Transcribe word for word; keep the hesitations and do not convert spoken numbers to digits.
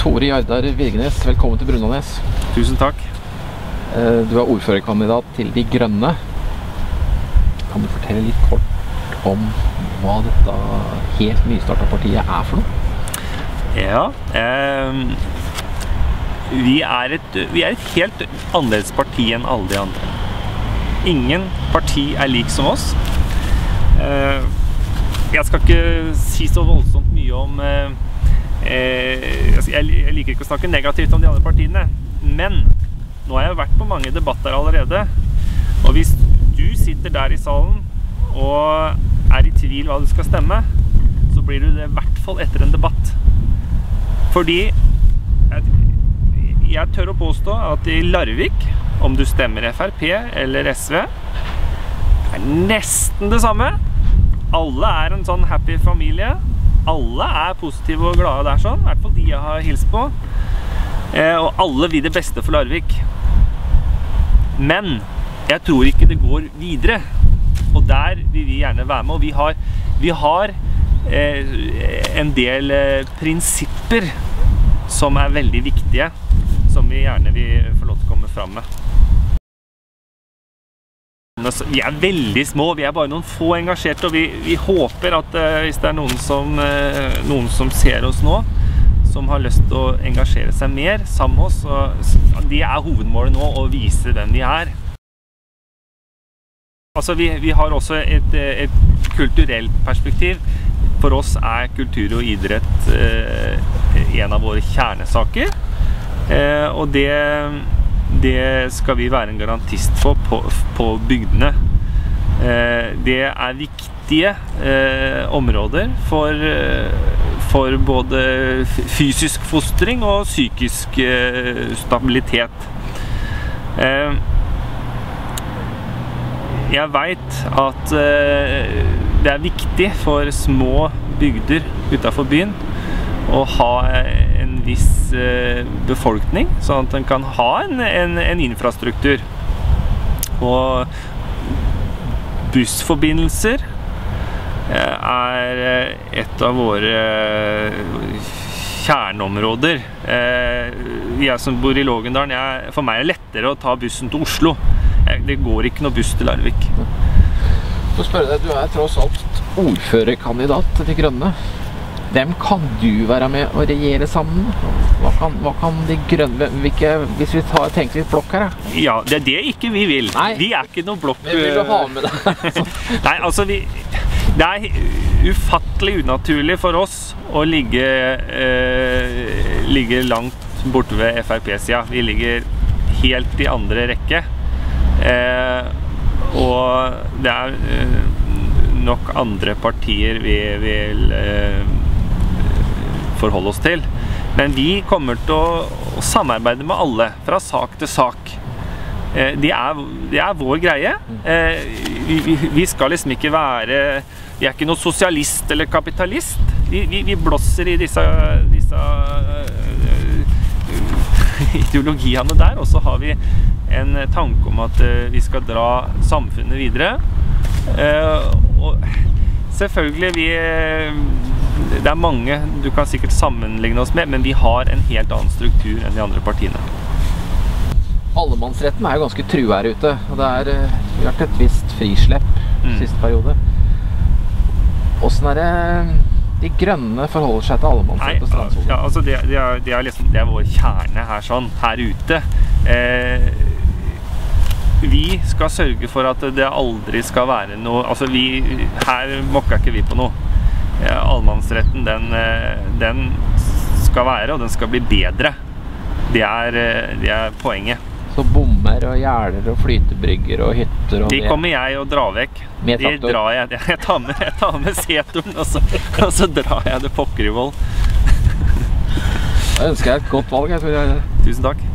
Tore Jardar Virgenes, velkommen til Brunånes. Tusen takk. Du er ordførerkandidat til De Grønne. Kan du fortelle litt kort om hva dette helt nystartet partiet er for noe? Ja, eh, vi, er et, vi er et helt annerledes parti enn alle de andre. Ingen parti er lik som oss. Eh, jeg skal ikke si så voldsomt mye om eh, Jeg liker ikke å snakke negativt om de andre partiene, men nå har jeg vært på mange debatter allerede, og hvis du sitter der i salen og er i tvil hva du skal stemme, så blir du det i hvert fall etter en debatt. Fordi jeg, jeg tør å påstå at i Larvik, om du stemmer F R P eller S V, er nesten det samme. Alle er en sånn happy familie. Alle er positive og glade der sånn, i hvert fall de jeg har hilst på. Eh, og alle vil det beste for Larvik. Men jeg tror ikke det går videre. Og der vil vi gjerne være med. Og vi har, vi har eh, en del eh, prinsipper som er veldig viktige, som vi gjerne vil få lov til å komme fram med. Vi er veldig små, vi er bare noen få engasjerte, og vi, vi håper at uh, hvis det er noen som, uh, noen som ser oss nå, som har lyst til å engasjere seg mer sammen med oss, så det er hovedmålet nå, å vise hvem vi er. Altså, vi, vi har også et, et kulturelt perspektiv. For oss er kultur og idrett uh, en av våre kjernesaker, uh, og det Det skal vi være en garantist for på, på bygdene. Eh, det er viktige eh, områder for, for både fysisk fostring og psykisk eh, stabilitet. Eh, jeg vet at eh, det er viktig for små bygder utenfor byen å ha en viss eh, befolkning, sånn at den kan ha en, en, en infrastruktur. Og bussforbindelser eh, er et av våre kjerneområder. Eh, jeg som bor i Lågendalen, jeg, for meg er det lettere å ta bussen til Oslo. Jeg, det går ikke noe buss til Larvik. Så spør jeg deg, du er tross alt ordførerkandidat til De Grønne. Hvem kan du være med å regjere sammen? Hva kan, hva kan De Grønne, hvilke, hvis vi tar, tenker litt blokk her? Ja, ja det er det ikke vi vil. Nei. Vi er ikke noe blokk. Men vil du ha med deg? Nei, altså vi, det er ufattelig unaturlig for oss å ligge, eh, ligge langt borte ved F R P-siden. Vi ligger helt i andre rekke. Eh, og det er eh, nok andre partier vi vil eh, forholde oss til. Men vi kommer til å, å samarbeide med alle, fra sak til sak. Eh, det, er, det er vår greie. Eh, vi, vi skal liksom ikke være, vi er ikke noe sosialist eller kapitalist. Vi, vi, vi blåser i disse, disse uh, ideologiene der, og så har vi en tanke om at uh, vi skal dra samfunnet videre. Uh, og selvfølgelig, vi det er mange du kan sikkert sammenligne oss med, men vi har en helt annen struktur enn de andre partiene. Allemannsretten er jo ganske trua her ute, og det er, vi har hatt et visst frislepp mm. siste periode. Hvordan er det De Grønne forholder seg til allemannsrett og strandsone? Ja, altså det, det, er, det, er liksom, det er vår kjerne her, sånn, her ute. Eh, vi skal sørge for at det aldri skal være noe, altså vi, her mokker ikke vi på noe. Ja, allemannsretten, den, den skal være, og den skal bli bedre. Det er, det er poenget. Så bommer og gjerder og flytebrygger og hytter og de kommer jeg og drar vekk. Med de drar jeg, jeg tar med, jeg tar med setoren, og så, og så drar jeg det pokker i vold. Jeg ønsker deg et godt valg, jeg tror jeg. Tusen takk.